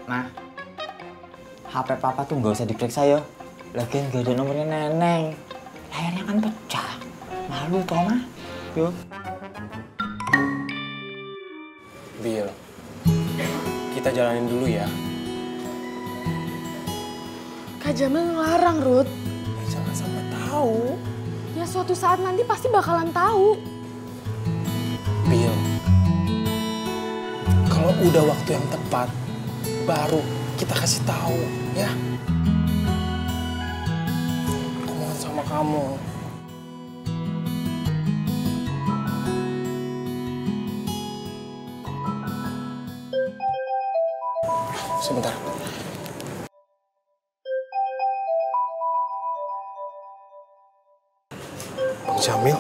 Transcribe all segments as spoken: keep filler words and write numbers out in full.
Ma, H P papa tuh nggak usah diperiksa ya. Lagian gak ada nomornya Neneng. Layarnya kan pecah. Malu toh, Ma. Yo. Bil, kita jalanin dulu ya. Kak Jamil ngelarang, Ruth. Ya, jangan sampai tahu. Ya suatu saat nanti pasti bakalan tahu. Bil, kalau udah waktu yang tepat, baru kita kasih tahu, ya. Aku mohon sama kamu. Sebentar. Bang Jamil.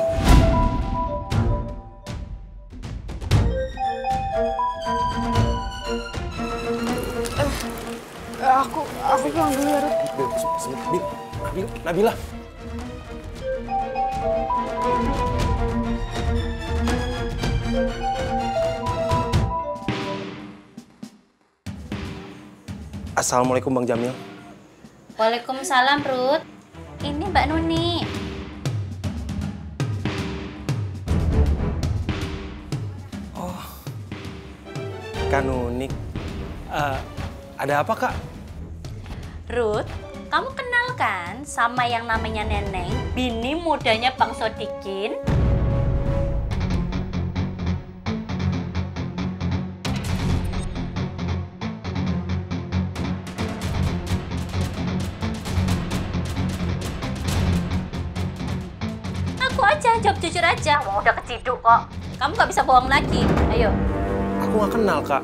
Eh, aku, aku pulang dulu ya, Ruth. Bil, sebentar. Bil, Nabil, Nabila. Assalamualaikum Bang Jamil. Waalaikumsalam, Ruth. Ini Mbak Nuni. Oh, Kak Nunik. Uh, ada apa, Kak? Ruth, kamu kenal kan sama yang namanya Neneng, bini mudanya Bang Sodikin? Aku aja, jawab jujur aja. Wah, udah keciduk kok. Kamu gak bisa bohong lagi. Ayo. Aku nggak kenal, Kak.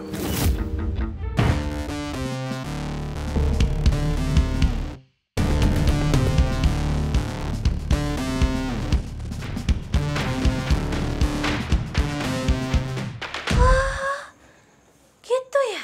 Gitu ya?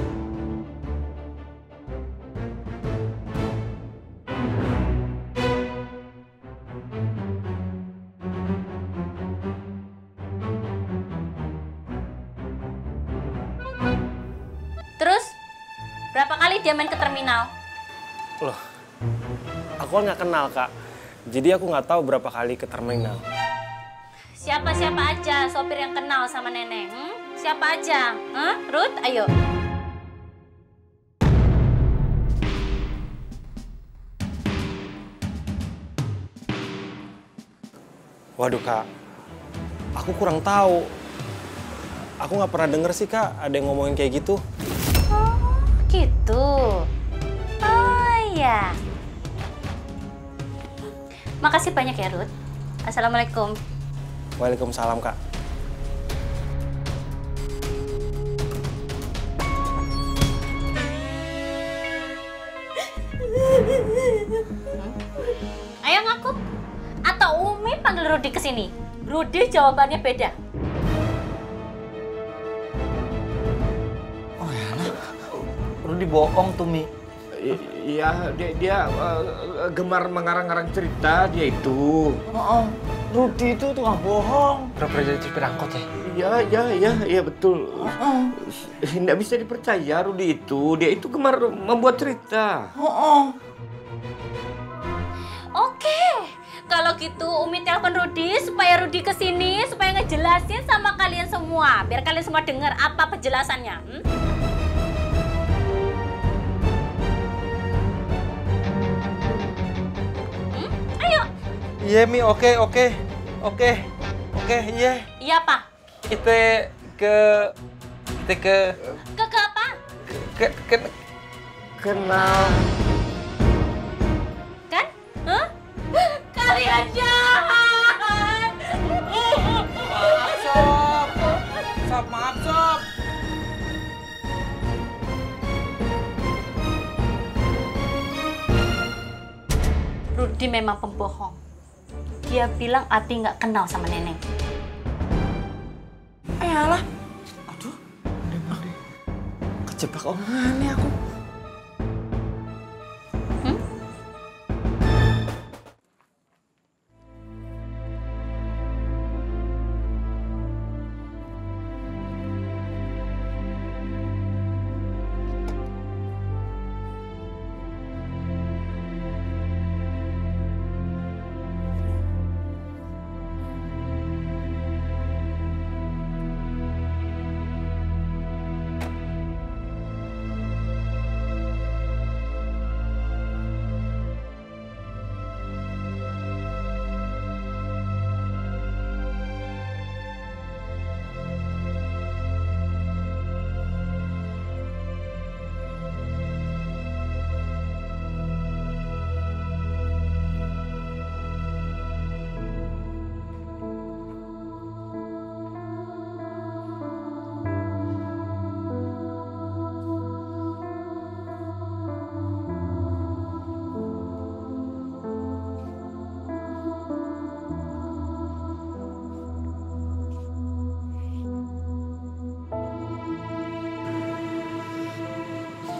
Terus, berapa kali dia main ke terminal? Loh, aku kan nggak kenal, Kak. Jadi aku nggak tahu berapa kali ke terminal. Siapa-siapa aja sopir yang kenal sama Neneng? Hmm? Siapa aja? Huh? Ruth, ayo. Waduh, Kak. Aku kurang tahu. Aku nggak pernah denger sih, Kak, ada yang ngomongin kayak gitu. Oh, gitu. Oh, iya. Makasih banyak ya, Ruth. Assalamualaikum. Waalaikumsalam, Kak. Ayo ngaku. Atau Umi panggil Rudi ke sini. Rudi jawabannya beda. Rudi bohong tuh, Mi. Iya, dia, dia uh, gemar mengarang-arang cerita, dia itu. Oh, oh. Rudi itu tukang bohong. Pura-pura jadi supir angkot ya? Iya, iya, iya, iya betul. Oh, oh. Nggak bisa dipercaya Rudi itu. Dia itu gemar membuat cerita. Oh, oh. Oke. Kalau gitu Umi telepon Rudi supaya Rudi kesini supaya ngejelasin sama kalian semua. Biar kalian semua dengar apa penjelasannya. Hmm? Hmm? Ayo. Iya, Mi, oke, oke. Oke. Oke, iya. Iya apa? Kita ke kita ke Ke, ke apa? ke, ke Kenal. Kan? Hah? Kalian jahat! Maaf, Sob. Sob, maaf, Sob. Rudi memang pembohong. Dia bilang Ati nggak kenal sama Neneng. Eh, alah. Aduh. Kejebak omongannya aku. Hmm?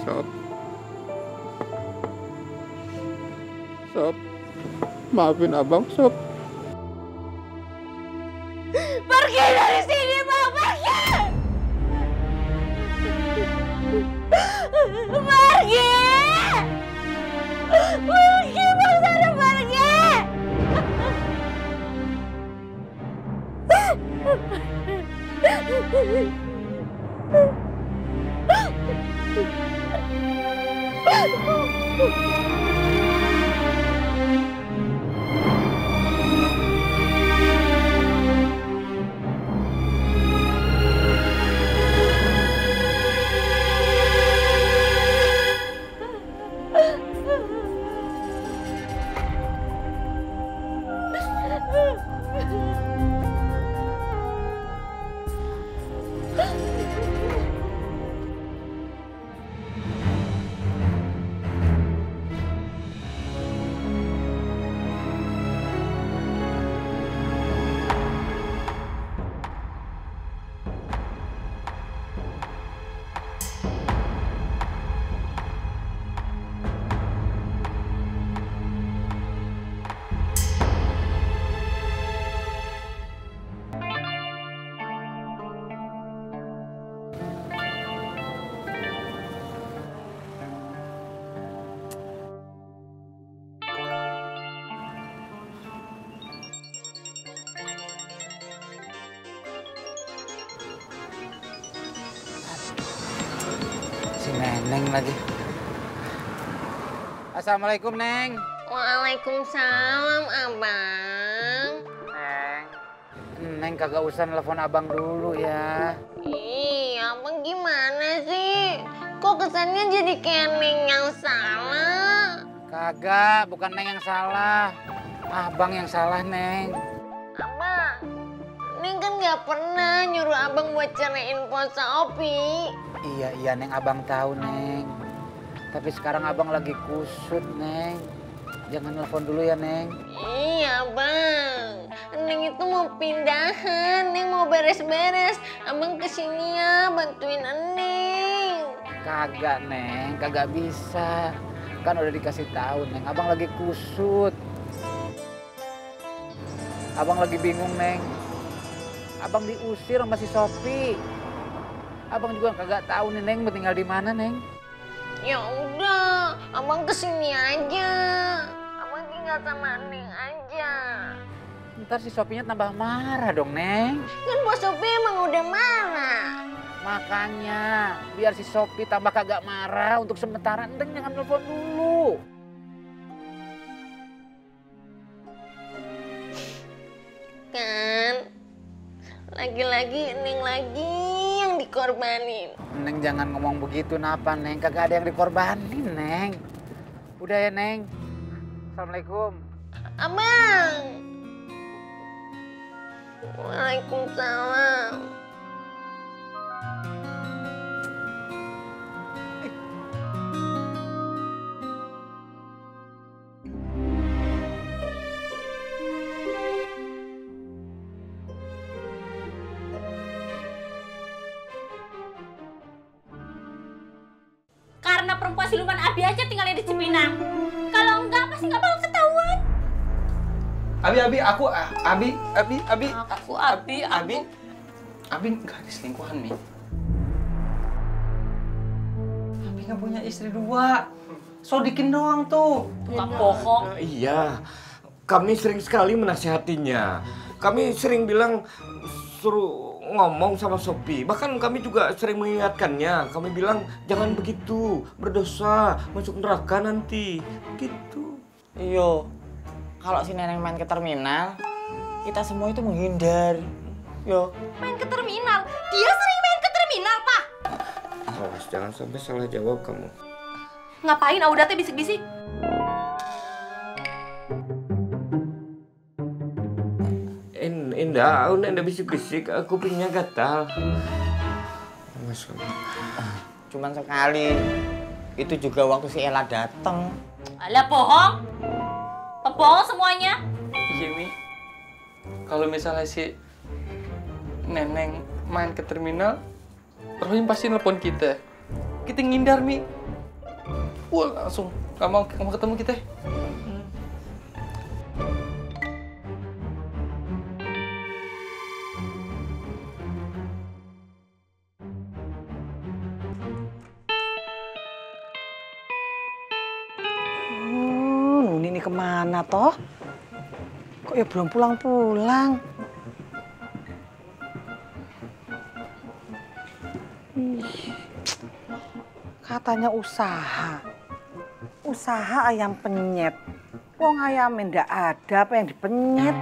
Sob. Sob. Maafin abang, Sob. Pergi dari sini, Bang, pergi! Pergi! Pergi, Bang Sara, pergi! Si Neneng lagi. Assalamualaikum, Neng. Waalaikumsalam, Abang. Neng. Neng kagak usah nelfon abang dulu ya. Ih, Abang gimana sih? Kok kesannya jadi kayak Neng yang salah? Kagak, bukan Neng yang salah. Abang yang salah, Neng. Abang, Neng kan gak pernah nyuruh Abang buat ceraiin Posa Opi. Iya, iya, Neng. Abang tahu, Neng. Tapi sekarang abang lagi kusut, Neng. Jangan telepon dulu ya, Neng. Iya, Bang. Neng itu mau pindahan, Neng mau beres-beres. Abang kesini ya, bantuin Neng. Kagak, Neng. Kagak bisa. Kan udah dikasih tahu, Neng. Abang lagi kusut. Abang lagi bingung, Neng. Abang diusir sama si Sopi. Abang juga kagak tahu nih, Neng, mau tinggal di mana, Neng. Ya udah, Abang kesini aja. Abang tinggal sama Neng aja. Ntar si Sopinya tambah marah dong, Neng. Kan Bos Sopi emang udah marah. Makanya, biar si Sopi tambah kagak marah untuk sementara, Neng jangan telepon dulu. Kan, lagi-lagi Neng lagi yang dikorbanin. Neng jangan ngomong begitu, napa, Neng? Kagak ada yang dikorbanin, Neng. Udah ya, Neng. Assalamualaikum. Abang. Waalaikumsalam. Karena perempuan siluman Abi aja tinggalnya di Cipinang. Kalau enggak pasti nggak bakal ketahuan. Abi, Abi, aku, Abi, Abi, Abi, Aku Abi, Abi, Abi nggak ada selingkuhan, Mi. Abi nggak punya istri dua. Sodikin doang tuh. Tukang bohong. Nah, iya, kami sering sekali menasihatinya. Kami sering bilang suruh ngomong sama Sopi. Bahkan kami juga sering mengingatkannya. Kami bilang jangan begitu, berdosa, masuk neraka nanti. Gitu. Iyo, kalau si Neneng main ke terminal, kita semua itu menghindar. Yo. Main ke terminal. Dia sering main ke terminal, Pak. Awas, jangan sampai salah jawab kamu. Ngapain Auda teh bisik-bisik? Indah, Indah bisik-bisik, kupingnya gatal. Awas kamu. Cuman sekali. Itu juga waktu si Ella datang. Alah, bohong. Pebohong semuanya. Iya, Mi. Kalau misalnya si Neneng main ke terminal, Rohim pasti nelpon kita. kita ngindar, Mi. Wah, langsung gak mau, gak mau ketemu kita. Hmm, Nuni ini kemana toh? Kok ya belum pulang-pulang? Katanya usaha. Usaha ayam penyet. Wong ayamnya ndak ada, apa yang dipenyet?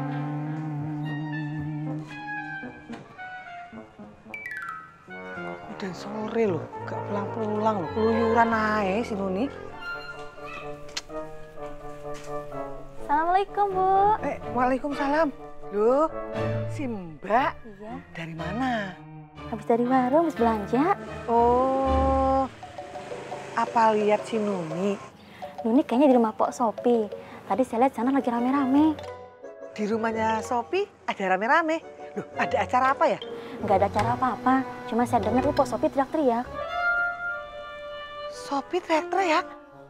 Udah sore loh, gak pulang-pulang loh. Keluyuran aja si Nuni. Assalamualaikum, Bu. Eh, waalaikumsalam. Loh, si Mbak Iya, dari mana? habis dari warung, habis belanja. Oh, apa lihat si Nuni? Nuni kayaknya di rumah Pok Sopi. Tadi saya lihat sana lagi rame-rame. Di rumahnya Sopi ada rame-rame. Loh, ada acara apa ya? Nggak ada acara apa-apa. Cuma saya dengar tuh Pok Sopi teriak-teriak. Sopi teriak-teriak?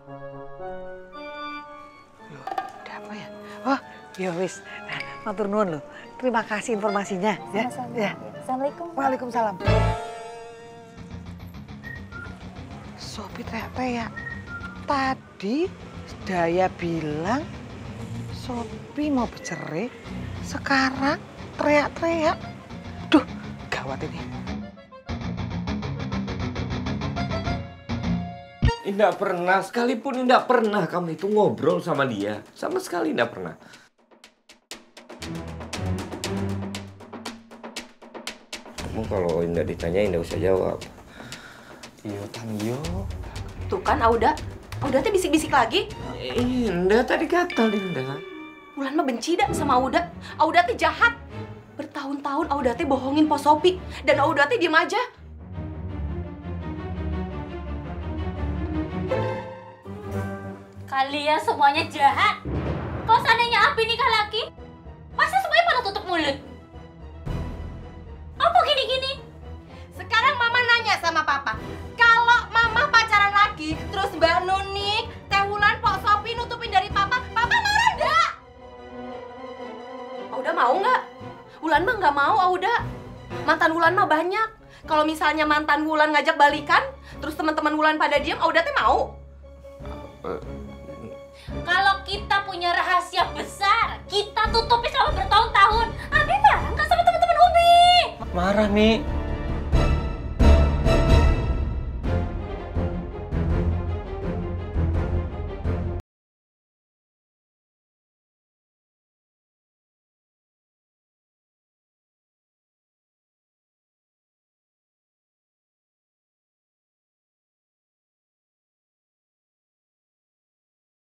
Loh, ada apa ya? Oh, ya wis. Nah, matur nuwun loh. Terima kasih informasinya. Ya, Sama-sama. ya. Assalamualaikum. Waalaikumsalam. Sopi teriak-teriak. Tadi Daya bilang Sopi mau bercerai. Sekarang teriak-teriak. Duh, gawat ini. Tidak pernah, sekalipun tidak pernah kamu itu ngobrol sama dia. Sama sekali tidak pernah. Kamu kalau tidak ditanya, tidak usah jawab. Iyo, Tangyo. Tuh kan Auda, Auda teh bisik-bisik lagi. Indah tadi kata Linda. Wulan mah benci dah sama Auda. Auda teh jahat. Bertahun-tahun Auda teh bohongin Pos Sopi dan Auda teh diem aja. Kalian semuanya jahat. Kalau seandainya Abi nikah lagi, pasti semuanya pada tutup mulut. Apa gini-gini? Sekarang Mama nanya sama Papa, kalau Mama pacaran lagi, terus Mbak Nunik, Teh Wulan, Pok Sopi nutupin dari Papa, Papa marah nggak? Auda mau nggak? Wulan mah nggak mau, Auda. Mantan Wulan mah banyak. Kalau misalnya mantan Wulan ngajak balikan, terus teman-teman Wulan pada diem, Auda teh mau. Kalau kita punya rahasia besar, kita tutupi selama bertahun-tahun. Abi marah nggak sama teman-teman Ubi? Marah, Mi.